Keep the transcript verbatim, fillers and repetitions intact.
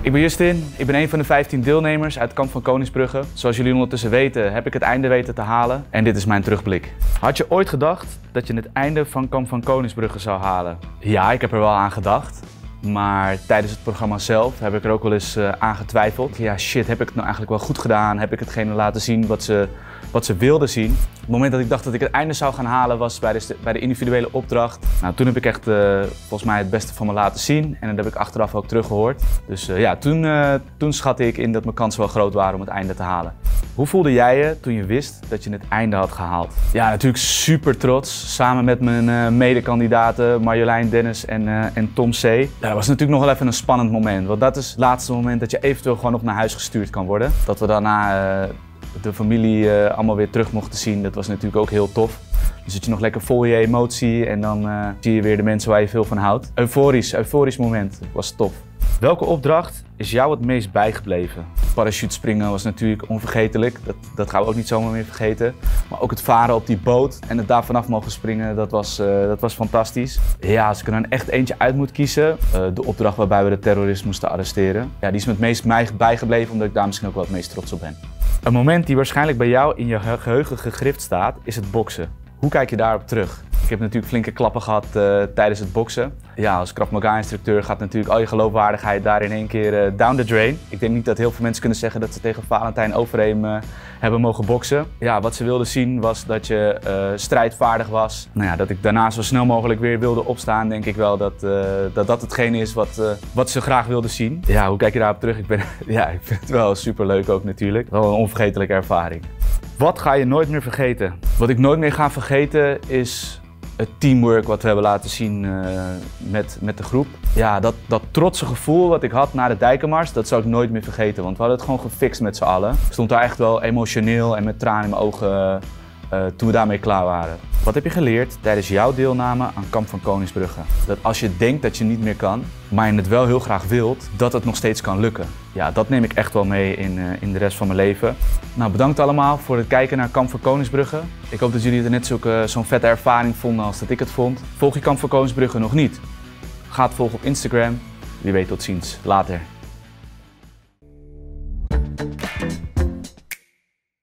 Ik ben Justin, ik ben een van de vijftien deelnemers uit Kamp van Koningsbrugge. Zoals jullie ondertussen weten heb ik het einde weten te halen en dit is mijn terugblik. Had je ooit gedacht dat je het einde van Kamp van Koningsbrugge zou halen? Ja, ik heb er wel aan gedacht. Maar tijdens het programma zelf heb ik er ook wel eens uh, aan getwijfeld. Ja shit, heb ik het nou eigenlijk wel goed gedaan? Heb ik hetgene laten zien wat ze, wat ze wilden zien? Het moment dat ik dacht dat ik het einde zou gaan halen was bij de, bij de individuele opdracht. Nou, toen heb ik echt uh, volgens mij het beste van me laten zien. En dat heb ik achteraf ook teruggehoord. Dus uh, ja, toen, uh, toen schatte ik in dat mijn kansen wel groot waren om het einde te halen. Hoe voelde jij je toen je wist dat je het einde had gehaald? Ja, natuurlijk super trots. Samen met mijn uh, medekandidaten Marjolein, Dennis en, uh, en Tom C. Ja, dat was natuurlijk nog wel even een spannend moment. Want dat is het laatste moment dat je eventueel gewoon nog naar huis gestuurd kan worden. Dat we daarna uh, de familie uh, allemaal weer terug mochten zien, dat was natuurlijk ook heel tof. Dan zit je nog lekker vol je emotie en dan uh, zie je weer de mensen waar je veel van houdt. Euforisch, euforisch moment. Dat was tof. Welke opdracht is jou het meest bijgebleven? Parachutespringen was natuurlijk onvergetelijk, dat, dat gaan we ook niet zomaar meer vergeten. Maar ook het varen op die boot en het daar vanaf mogen springen, dat was, uh, dat was fantastisch. Ja, als ik er dan echt eentje uit moet kiezen, uh, de opdracht waarbij we de terrorist moesten arresteren. Ja, die is me het meest bijgebleven omdat ik daar misschien ook wel het meest trots op ben. Een moment die waarschijnlijk bij jou in je geheugen gegrift staat, is het boksen. Hoe kijk je daarop terug? Ik heb natuurlijk flinke klappen gehad uh, tijdens het boksen. Ja, als Krav Maga instructeur gaat natuurlijk al je geloofwaardigheid daar in één keer uh, down the drain. Ik denk niet dat heel veel mensen kunnen zeggen dat ze tegen Valentijn Overeem uh, hebben mogen boksen. Ja, wat ze wilden zien was dat je uh, strijdvaardig was. Nou ja, dat ik daarna zo snel mogelijk weer wilde opstaan, denk ik wel dat uh, dat, dat hetgene is wat, uh, wat ze graag wilden zien. Ja, hoe kijk je daarop terug? Ik, ben, ja, ik vind het wel super leuk ook natuurlijk. Wel een onvergetelijke ervaring. Wat ga je nooit meer vergeten? Wat ik nooit meer ga vergeten is het teamwork wat we hebben laten zien uh, met, met de groep. Ja, dat, dat trotse gevoel wat ik had na de Dijkenmars, dat zou ik nooit meer vergeten. Want we hadden het gewoon gefixt met z'n allen. Ik stond daar echt wel emotioneel en met tranen in mijn ogen uh, uh, toen we daarmee klaar waren. Wat heb je geleerd tijdens jouw deelname aan Kamp van Koningsbrugge? Dat als je denkt dat je niet meer kan, maar je het wel heel graag wilt, dat het nog steeds kan lukken. Ja, dat neem ik echt wel mee in, uh, in de rest van mijn leven. Nou, bedankt allemaal voor het kijken naar Kamp van Koningsbrugge. Ik hoop dat jullie het net zo'n uh, zo'n vette ervaring vonden als dat ik het vond. Volg je Kamp van Koningsbrugge nog niet? Ga het volgen op Instagram. Wie weet, tot ziens. Later.